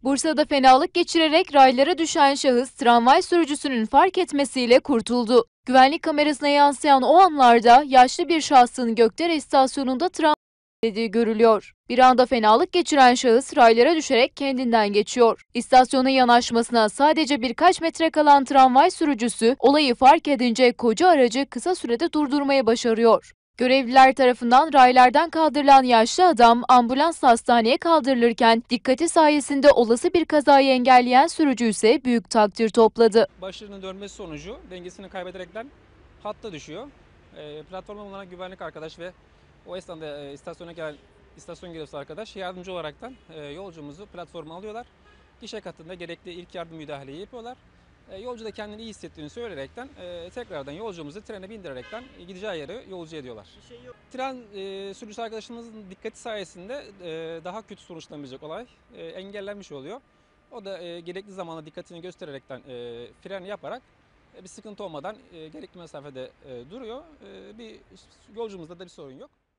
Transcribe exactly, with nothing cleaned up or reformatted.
Bursa'da fenalık geçirerek raylara düşen şahıs tramvay sürücüsünün fark etmesiyle kurtuldu. Güvenlik kamerasına yansıyan o anlarda yaşlı bir şahsın Gökdere istasyonunda tramvay dediği görülüyor. Bir anda fenalık geçiren şahıs raylara düşerek kendinden geçiyor. İstasyona yanaşmasına sadece birkaç metre kalan tramvay sürücüsü olayı fark edince koca aracı kısa sürede durdurmayı başarıyor. Görevliler tarafından raylardan kaldırılan yaşlı adam ambulansla hastaneye kaldırılırken dikkati sayesinde olası bir kazayı engelleyen sürücü ise büyük takdir topladı. Başlarının dönmesi sonucu dengesini kaybederekten hatta düşüyor. E, platformda bulunan güvenlik arkadaş ve o esnada e, istasyona gelen istasyon görevlisi arkadaş yardımcı olaraktan e, yolcumuzu platforma alıyorlar. Gişe katında gerekli ilk yardım müdahaleyi yapıyorlar. E, yolcu da kendini iyi hissettiğini söyleyerekten e, tekrardan yolcumuzu trene bindirerekten e, gideceği yere yolcu ediyorlar. Bir şey yok. Tren e, sürücüsü arkadaşımızın dikkati sayesinde e, daha kötü sonuçlanabilecek olay e, engellenmiş oluyor. O da e, gerekli zamanda dikkatini göstererekten e, fren yaparak e, bir sıkıntı olmadan e, gerekli mesafede e, duruyor. E, bir yolcumuzda da bir sorun yok.